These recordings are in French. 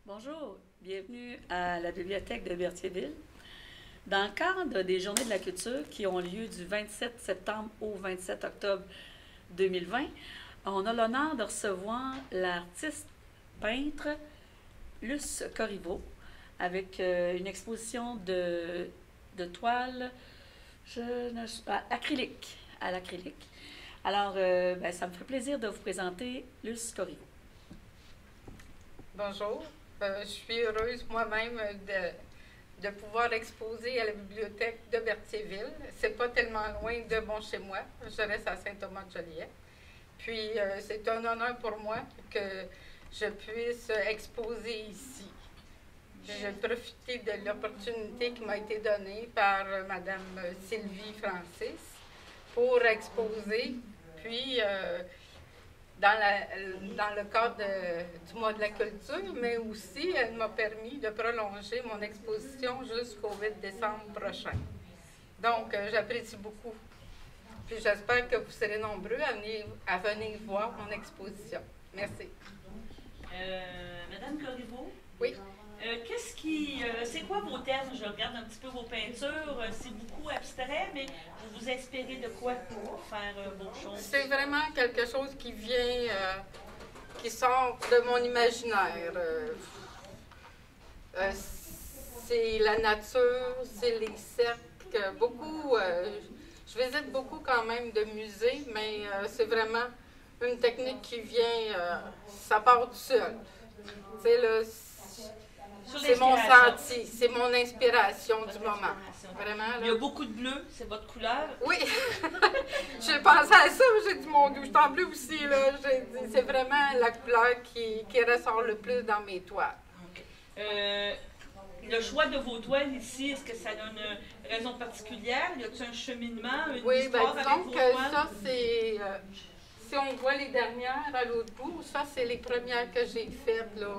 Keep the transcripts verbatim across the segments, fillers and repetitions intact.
Bonjour, bienvenue à la bibliothèque de Berthierville. Dans le cadre des Journées de la culture qui ont lieu du vingt-sept septembre au vingt-sept octobre deux mille vingt, on a l'honneur de recevoir l'artiste peintre Luce Corriveau avec euh, une exposition de, de toiles je ne, à, acrylique, à l'acrylique. Alors, euh, ben, ça me fait plaisir de vous présenter Luce Corriveau. Bonjour, euh, je suis heureuse moi-même de, de pouvoir exposer à la bibliothèque de Berthierville. C'est pas tellement loin de mon chez-moi, je reste à Saint-Thomas-de-Joliette. Puis euh, c'est un honneur pour moi que je puisse exposer ici. J'ai profité de l'opportunité qui m'a été donnée par euh, Mme Sylvie Francis pour exposer, puis euh, Dans, la, dans le cadre de, du mois de la culture, mais aussi elle m'a permis de prolonger mon exposition jusqu'au huit décembre prochain. Donc, euh, j'apprécie beaucoup. Puis j'espère que vous serez nombreux à venir, à venir voir mon exposition. Merci. Euh, Madame Corriveau? Oui. Euh, qu'est-ce qui, euh, c'est quoi vos thèmes? Je regarde un petit peu vos peintures, c'est beaucoup abstrait, mais vous vous inspirez de quoi pour faire euh, vos choses? C'est vraiment quelque chose qui vient, euh, qui sort de mon imaginaire. Euh, euh, c'est la nature, c'est les cercles, beaucoup, euh, je visite beaucoup quand même de musées, mais euh, c'est vraiment une technique qui vient, euh, ça part du seul. C'est le C'est mon senti, c'est mon inspiration du moment. Vraiment, là. Il y a beaucoup de bleu, c'est votre couleur. Oui, j'ai pensé à ça, j'ai dit mon Dieu, je t'en bleu aussi, là. J'ai dit, c'est vraiment la couleur qui, qui ressort le plus dans mes toiles. Okay. Euh, le choix de vos toiles ici, est-ce que ça a une raison particulière? Y a-t-il un cheminement, une oui, histoire ben, avec disons vos que toiles? ça, c'est... Euh, si on voit les dernières à l'autre bout, ça, c'est les premières que j'ai faites, là.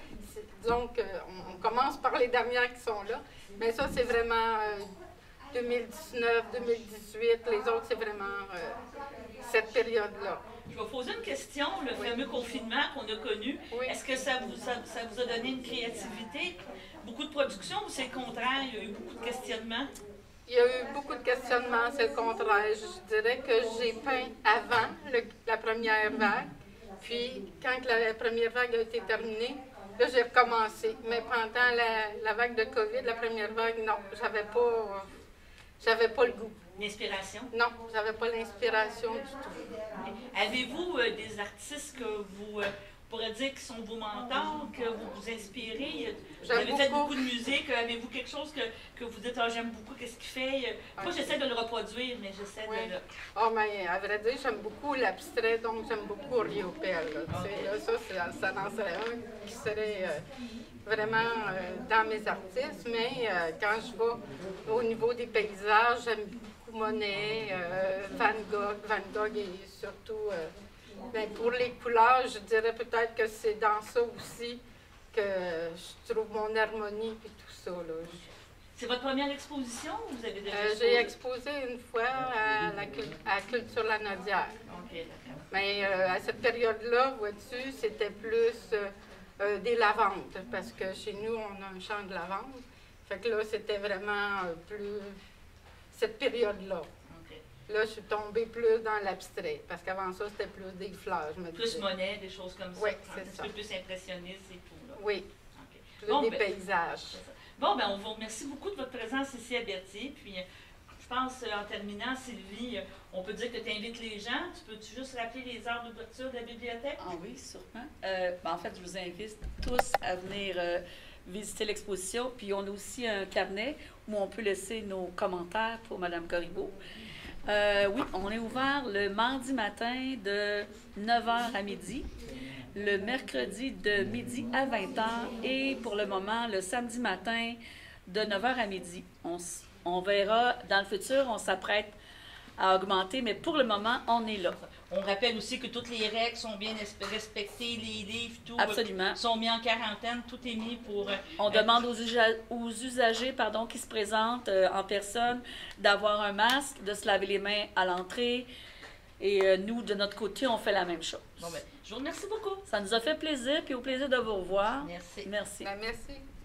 Disons qu'on on commence par les dernières qui sont là, mais ça, c'est vraiment euh, deux mille dix-neuf, deux mille dix-huit, les autres, c'est vraiment euh, cette période-là. Je vais vous poser une question, le Oui. fameux confinement qu'on a connu. Oui. Est-ce que ça vous, ça, ça vous a donné une créativité, beaucoup de production, ou c'est le contraire, il y a eu beaucoup de questionnements? Il y a eu beaucoup de questionnements, c'est le contraire. Je dirais que j'ai peint avant le, la première vague, puis quand la, la première vague a été terminée, là, j'ai recommencé. Mais pendant la, la vague de COVID, la première vague, non, j'avais pas, j'avais pas le goût. L'inspiration? Non, j'avais pas l'inspiration du tout. Avez-vous euh, des artistes que vous, euh, on pourrait dire, qui sont vos mentors, que vous vous inspirez? Vous J'aime avez fait beaucoup. beaucoup de musique. Avez-vous quelque chose que, que vous dites, ah, j'aime beaucoup, qu'est-ce qu'il fait? Moi, Ok. j'essaie de le reproduire, mais j'essaie Oui. de le... Oh, mais à vrai dire, j'aime beaucoup l'abstrait, donc j'aime beaucoup Riopelle. Là, tu sais, là, ça, c'est- ça en serait un qui serait euh, vraiment euh, dans mes artistes. Mais euh, quand je vais au niveau des paysages, j'aime beaucoup Monet, euh, Van Gogh. Van Gogh et surtout, euh, ben, pour les couleurs, je dirais peut-être que c'est dans ça aussi que je trouve mon harmonie et tout ça. Là. C'est votre première exposition ou vous avez déjà Euh, exposé? J'ai exposé une fois à la cul- à Culture Lanaudière. OK, d'accord. Mais euh, à cette période-là, vois-tu, c'était plus euh, euh, des lavandes, parce que chez nous, on a un champ de lavande. Fait que là, c'était vraiment euh, plus cette période-là. OK. Là, je suis tombée plus dans l'abstrait, parce qu'avant ça, c'était plus des fleurs, je me Plus disais. Monet, des choses comme ça. Oui, un c'est petit ça. peu plus impressionniste et tout. Là. Oui, OK. plus Bon, des ben, paysages. c'est ça. Bon, ben, on vous remercie beaucoup de votre présence ici à Berthier. Puis, euh, je pense, euh, en terminant, Sylvie, euh, on peut dire que tu invites les gens. Tu peux-tu juste rappeler les heures d'ouverture de la bibliothèque? Ah oui, sûrement. Euh, ben, en fait, je vous invite tous à venir euh, visiter l'exposition. Puis on a aussi un carnet où on peut laisser nos commentaires pour Mme Corriveau. Euh, oui, on est ouvert le mardi matin de neuf heures à midi, le mercredi de midi à vingt heures et pour le moment, le samedi matin de neuf heures à midi. On, s- on verra dans le futur, on s'apprête à augmenter, mais pour le moment, on est là. On rappelle aussi que toutes les règles sont bien esp- respectées, les livres, tout Absolument. euh, sont mis en quarantaine, tout est mis pour... euh, On euh, demande aux, usa- aux usagers pardon, qui se présentent euh, en personne d'avoir un masque, de se laver les mains à l'entrée. Et euh, nous, de notre côté, on fait la même chose. Bon, ben, Je vous remercie beaucoup. Ça nous a fait plaisir, puis au plaisir de vous revoir. Merci. Merci. Ben, merci.